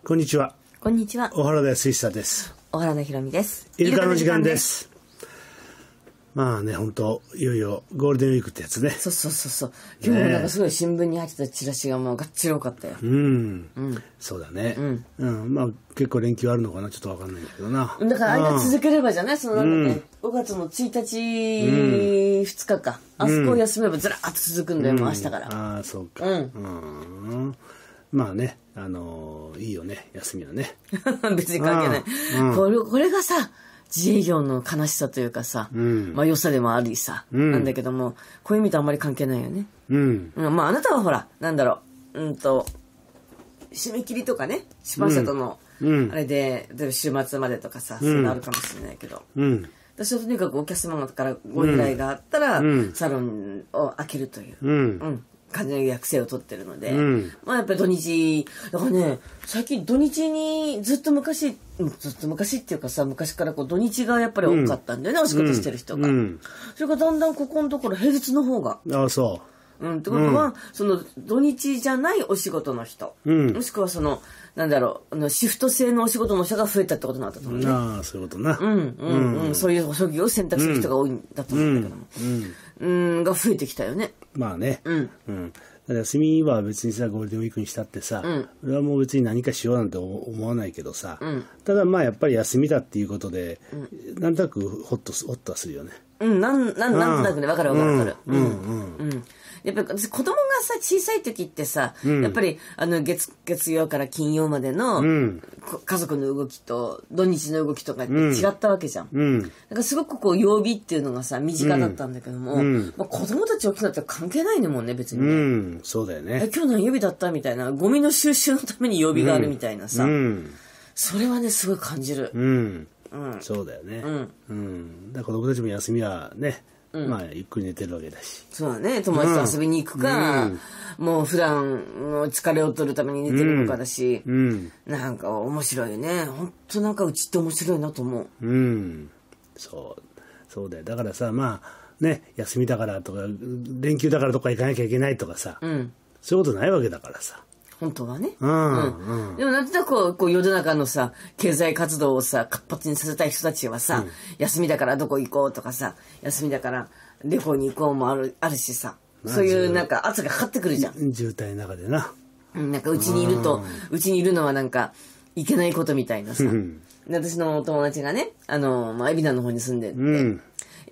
こんにちは。 こんにちは。 小原田康久です。 小原田ひろみです。 イルカの時間です。まあね、本当いよいよゴールデンウィークってやつね。 そう。今日もなんかすごい新聞に入ってたチラシがもうがっちり多かったよ。 そうだね。まあ結構連休あるのかな、ちょっとわかんないんだけどな。 だから間続ければじゃない、そのなんかね、5月の1日、2日か。あそこを休めばずらーっと続くんだよ、もう明日から。 ああ、そうか。まあね、いいよね、休みはね。 別に関係ない。これがさ、自営業の悲しさというかさ、まあ良さでもありさ、なんだけども、こういう意味とあんまり関係ないよね。まああなたはほら、なんだろう、締め切りとかね、出版社との、あれで、例えば週末までとかさ、そういうのあるかもしれないけど、私はとにかくお客様からご依頼があったら、サロンを開けるという、感じの役制を取ってるので、まあやっぱり土日、だからね、最近土日にずっと昔っていうかさ、昔からこう土日がやっぱり多かったんだよね、お仕事してる人が。それがだんだんここのところ平日の方が。 ああ、そう。 ってことは、その土日じゃないお仕事の人、もしくはその、なんだろう、シフト制のお仕事の人が増えたってことになったと思うね。 ああ、そういうことな。 そういう職業を選択する人が多いんだと思うんだけども。が増えてきたよね。 まあね。休みは別にさ、ゴールデンウィークにしたってさ、俺はもう別に何かしようなんて思わないけどさ、ただまあやっぱり休みだっていうことで、なんとなくホッとはするよね。なんとなくね、わかる。やっぱり子供がさ、小さい時ってさ、やっぱり月曜から金曜までの、家族の動きと土日の動きとかって違ったわけじゃん。だからすごくこう曜日っていうのがさ、身近だったんだけども、まあ、子供たち大きくなったら関係ないねもんね、別にね。 そうだよね。 今日何曜日だったみたいな、ゴミの収集のために曜日があるみたいなさ、それはね、すごい感じる。 そうだよね。だから子供たちも休みはね、まあゆっくり寝てるわけだし。 そうだね。友達と遊びに行くか、もう普段の疲れを取るために寝てるのかだし、なんか面白いよね。本当なんかうちって面白いなと思う。 そうだよ。だからさ、まあね、休みだからとか、連休だからどっか行かなきゃいけないとかさ、そういうことないわけだからさ。 本当はね。でもなんとなくこう世の中のさ、経済活動をさ、活発にさせたい人たちはさ、休みだからどこ行こうとかさ、休みだから旅行に行こうもあるしさ、そういうなんか圧がかかってくるじゃん。 渋滞の中でな。 なんかうちにいるのはなんか、いけないことみたいなさ。私のお友達がね、まあ、海老名の方に住んでるって、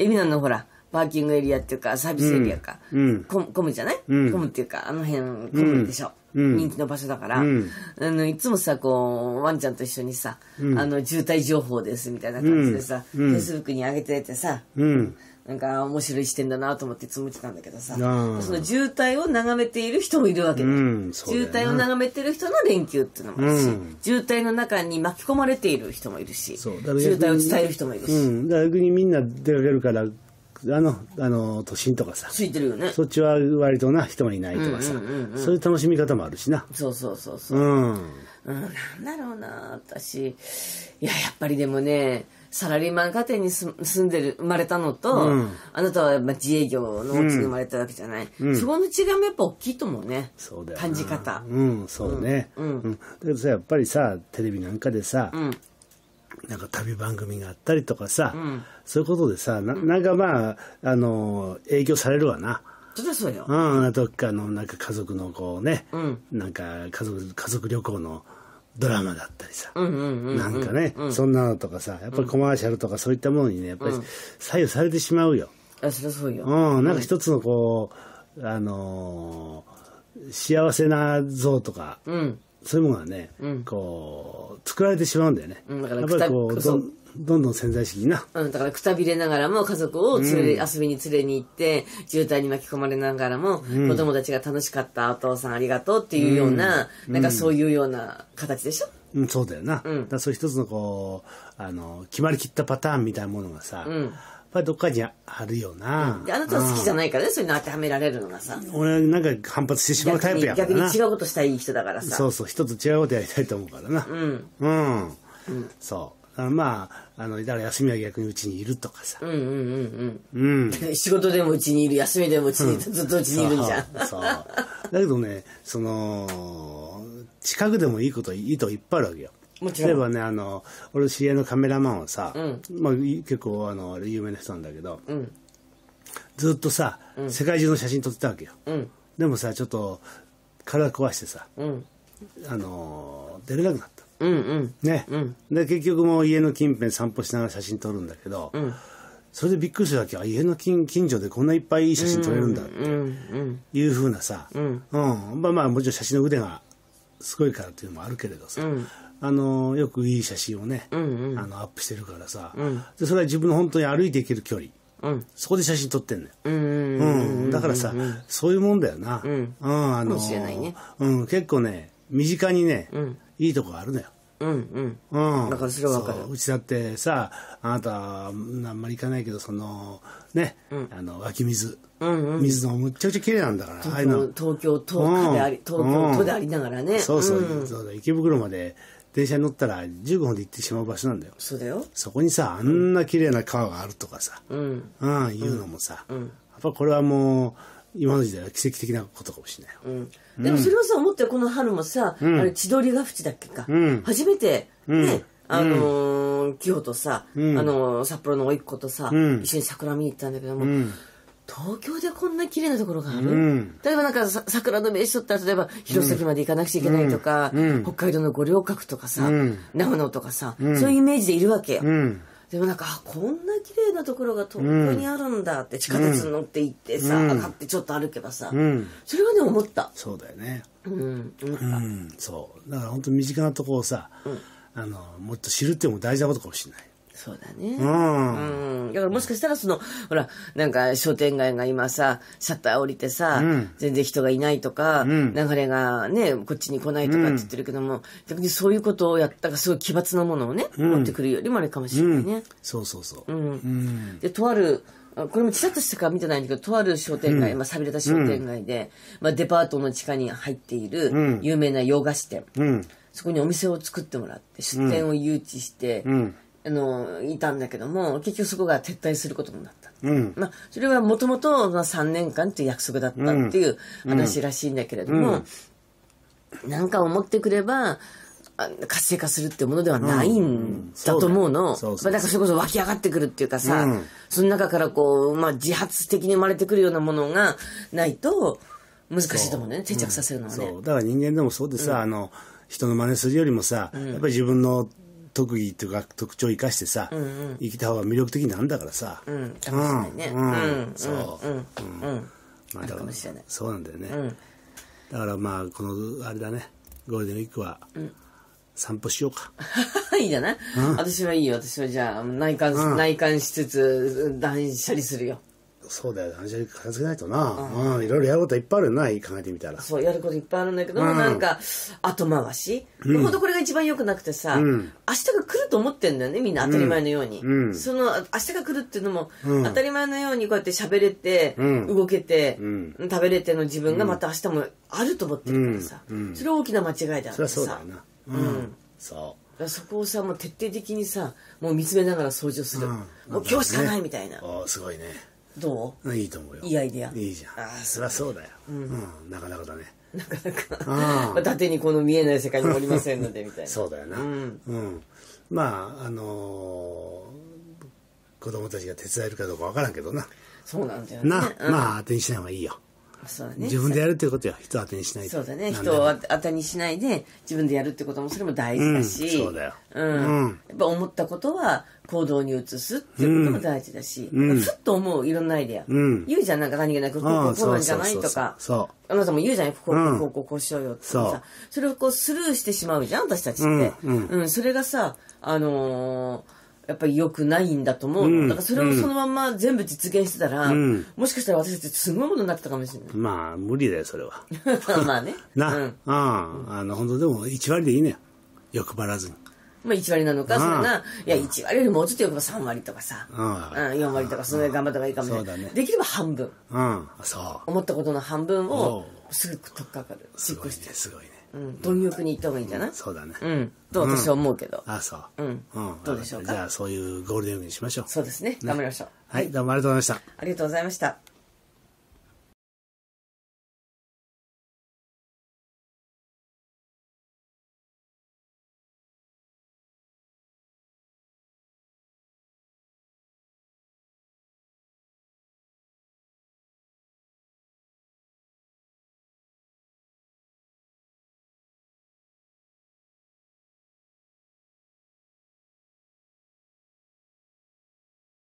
海老名のほら、パーキングエリアっていうか、サービスエリアか、混むじゃない、混むっていうか、あの辺混むでしょ。人気の場所だから、いつもさ、こう、ワンちゃんと一緒にさ、渋滞情報ですみたいな感じでさ、フェイスブックに上げててさ、なんか面白い視点だなと思っていつも見てたんだけどさ、その渋滞を眺めている人もいるわけで、渋滞を眺めている人の連休っていうのもあるし、渋滞の中に巻き込まれている人もいるし、渋滞を伝える人もいるし。 逆にみんな出かけるから、都心とかさ。 ついてるよね。 そっちは割とな、人がいないとかさ。そういう楽しみ方もあるしな。 そう。なんだろうな、私。いや、やっぱりでもね、サラリーマン家庭に生まれたのと、あなたは自営業のお家に生まれたわけじゃない。そこの違いもやっぱ大きいと思うね。 そうだよ。 感じ方。 そうね。だけどさ、やっぱりさ、テレビなんかでさ、なんか旅番組があったりとかさ、そういうことでさ、なんかまあ、影響されるわな。 そりゃそうよ。 どっかのなんか家族のこうね、なんか家族旅行のドラマだったりさ、なんかね、そんなのとかさ、やっぱりコマーシャルとかそういったものにね、やっぱり左右されてしまうよ。 そりゃそうよ。 なんか一つのこう、幸せな像とか、そういうものがね、こう、作られてしまうんだよね。 だからやっぱりこう、どんどん潜在意識にな。 だからくたびれながらも家族を遊びに連れに行って、渋滞に巻き込まれながらも、子供たちが楽しかった、お父さんありがとうっていうような、なんかそういうような形でしょ。 そうだよな。だそういう一つのこう、決まりきったパターンみたいなものがさ、やっぱりどっかにあるよな。 で、あなたは好きじゃないからね、そういうの当てはめられるのがさ。 俺なんか反発してしまうタイプやからな。 逆に違うことしたい人だからさ。 そう、一つ違うことやりたいと思うからな。そう。 まあ、だから休みは逆にうちにいるとかさ。 仕事でもうちにいる、休みでもうちにいる、ずっとうちにいるんじゃん。 そう。だけどね、近くでもいいといっぱいあるわけよ。 もちろん。 例えばね、俺知り合いのカメラマンはさ、まあ結構有名な人なんだけど、ずっとさ、世界中の写真撮ってたわけよ。でもさ、ちょっと体壊してさ、出れなくなった。ね、で結局もう家の近辺散歩しながら写真撮るんだけど、それでびっくりするわけよ。家の近所でこんないっぱいいい写真撮れるんだっていうふうなさ、まあもちろん写真の腕がすごいからっていうのもあるけれどさ、よくいい写真をね、アップしてるからさ、でそれは自分の本当に歩いていける距離、そこで写真撮ってんのよ。だからさ、そういうもんだよな。 かもしれないね。 結構ね、身近にね、いいとこあるのよ。 だからそれは分かる。 うちだってさ、あなたあんまり行かないけど、ね、湧き水のむっちゃくちゃ綺麗なんだから。 東京都でありながらね。 そう池袋まで電車に乗ったら15分で行ってしまう場所なんだよ。 そうだよ。 そこにさ、あんな綺麗な川があるとかさ、いうのもさ、やっぱこれはもう今の時代は奇跡的なことかもしれないよ。 でもそれはさ、思ってこの春もさ、あれ千鳥ヶ淵だっけか、初めてね、清とさ、札幌の甥っ子とさ、一緒に桜見に行ったんだけども、東京でこんな綺麗なところがある、例えばなんか桜の名所って例えば弘前まで行かなくちゃいけないとか、北海道の五稜郭とかさ、長野とかさ、そういうイメージでいるわけよ。でもなんか、こんな綺麗なところが東京にあるんだって、地下鉄に乗って行ってさ、上がってちょっと歩けばさ、それはね、思った。 そうだよね。そう。だから本当に身近なところをさ、もっと知るっていうのも大事なことかもしれない。 そうだね。だからもしかしたらほら、なんか商店街が今さ、シャッター降りてさ、全然人がいないとか、流れがね、こっちに来ないとかって言ってるけども、逆にそういうことをやったらすごい奇抜なものをね、持ってくるよりもあれかもしれないね。 そう。 で、とある、これもちらっとしか見てないんだけど、とある商店街、寂れた商店街で、デパートの地下に入っている有名な洋菓子店、そこにお店を作ってもらって、出店を誘致して、いたんだけども、結局そこが撤退することになった。それはもともと3年間っていう約束だったっていう話らしいんだけれども、なんか思ってくれば、活性化するっていうものではないんだと思うの。だからそれこそ湧き上がってくるっていうかさ、その中からこう、自発的に生まれてくるようなものがないと難しいと思うね、定着させるのはね。 そう。だから人間でもそうでさ、人の真似するよりもさ、やっぱり自分の特技というか特徴を生かしてさ、生きた方が魅力的なんだからさ。 かもしれないね。 そう。 あるかもしれない。 そうなんだよね。だからこのあれだね、ゴールデンウィークは散歩しようか。 いいじゃない？私はいいよ。私はじゃあ内観しつつ断捨離するよ。 そうだよ、断捨離片付けないとな。いろいろやることいっぱいあるよな、考えてみたら。 そう、やることいっぱいあるんだけど、なんか後回し。ほんとこれが一番良くなくてさ、明日が来ると思ってんだよね、みんな当たり前のように。その明日が来るっていうのも、当たり前のようにこうやって喋れて、動けて、食べれての自分がまた明日もあると思ってるからさ、それは大きな間違いだってさ。 そりゃそうだよな。そう。 そこをさ、もう徹底的にさ、もう見つめながら掃除をする。もう今日しかないみたいな。 すごいね。 どう？いいと思うよ。 いいアイデア。 いいじゃん。そりゃそうだよ。なかなかだね。 なかなか。縦にこの見えない世界におりませんので、みたいな。 そうだよな。子供たちが手伝えるかどうかわからんけどな。 そうなんだよね。 当てにしない方がいいよ。 そうだね。 自分でやるっていうことよ。人当てにしないと。 そうだね。人を当てにしないで自分でやるってこともそれも大事だし。 そうだよ。 やっぱ思ったことは行動に移すっていうことも大事だし、ふっと思ういろんなアイデア。言うじゃん、なんか何気なく、こうなんじゃないとか。あなたも言うじゃん、こうしようよってさ。それをこうスルーしてしまうじゃん、私たちって。それがさ、やっぱり良くないんだと思う。だからそれをそのまま全部実現してたら、もしかしたら私たちすごいものになってたかもしれない。 無理だよ、それは。 まあね。 本当でも1割でいいねよ。欲張らずに。 1割なのか、それが、1割よりもうちょっとよくば3割とかさ、4割とか、それ頑張った方がいいかもしれない。できれば半分。思ったことの半分をすぐ取っかかる。 すごいね、すごいね。 貪欲に行った方がいいんじゃない？ そうだね。 と私は思うけど。 そう。 どうでしょうか。 じゃあそういうゴールデンウィークにしましょう。 そうですね。頑張りましょう。 はい、どうもありがとうございました。 ありがとうございました。